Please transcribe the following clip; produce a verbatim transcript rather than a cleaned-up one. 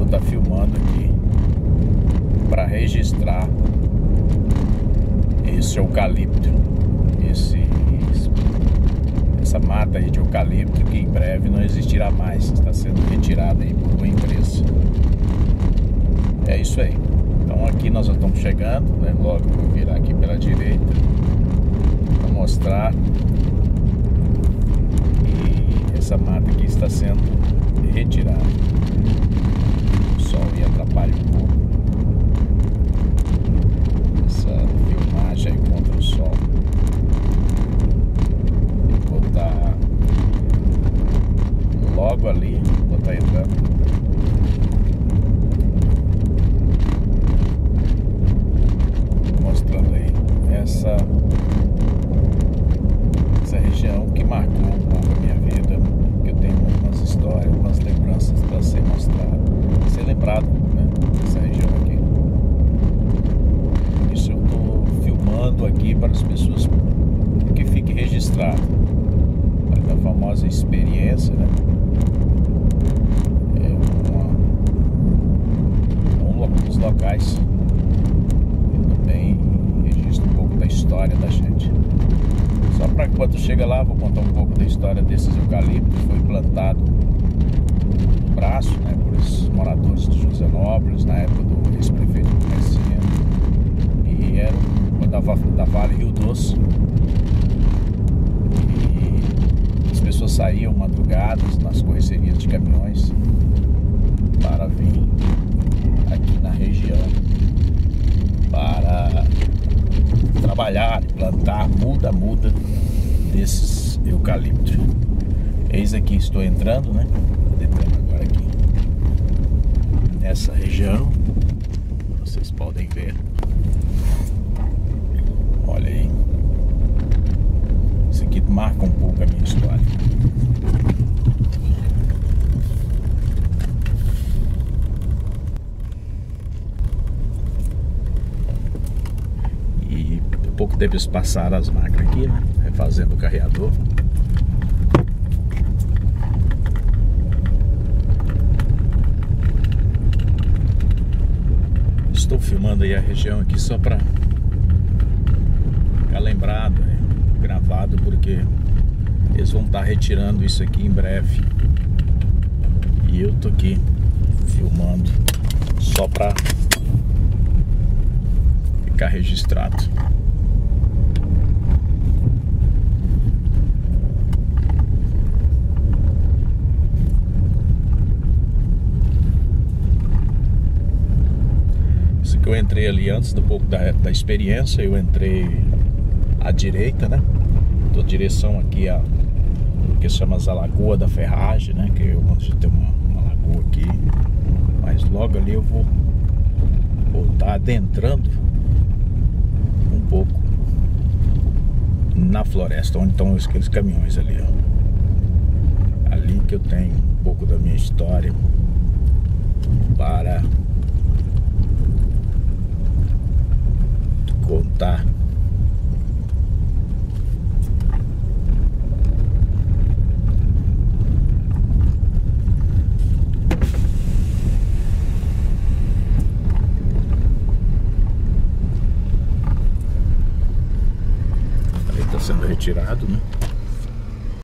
estar filmando aqui para registrar esse eucalipto, esse, essa mata aí de eucalipto que em breve não existirá mais, está sendo retirada aí por uma empresa. É isso aí. Então aqui nós já estamos chegando, né? Logo eu vou virar aqui pela direita para mostrar. E essa mata aqui está sendo retirada. O sol aí atrapalha um pouco essa filmagem aí contra o sol. Vou estar logo ali, vou estar entrando. Mostrando aí essa, essa região que marcou um pouco a minha vida, que eu tenho umas histórias, umas lembranças para ser mostrado, ser lembrado, né, dessa região aqui. Por isso eu estou filmando aqui para as pessoas, que fique registrado a famosa experiência, né? É uma, um dos locais da história da gente. Só para que quando chega lá, vou contar um pouco da história desses eucaliptos. Foi plantado no braço, né, por esses moradores de Josenópolis, na época do ex-prefeito do Comerciante, e era da, da Vale Rio Doce. E as pessoas saíam madrugadas nas correrias de caminhões para vir aqui na região para trabalhar, plantar muda, muda desses eucaliptos. Eis aqui, estou entrando, né? Estou entrando agora aqui nessa região. Vocês podem ver. Olha aí. Isso aqui marca um pouco a minha história. Pouco tempo eles passaram as máquinas aqui, né? Refazendo o carreador. Estou filmando aí a região aqui só para ficar lembrado, né? Gravado, porque eles vão estar retirando isso aqui em breve. E eu tô aqui filmando só para ficar registrado. Eu entrei ali antes do pouco da, da experiência, eu entrei à direita, né? Tô direção aqui a o que se chama a Lagoa da Ferragem, né? Que eu onde tem uma, uma lagoa aqui, mas logo ali eu vou voltar adentrando um pouco na floresta, onde estão aqueles caminhões ali, ó. Ali que eu tenho um pouco da minha história para contar. Ali está sendo retirado, né?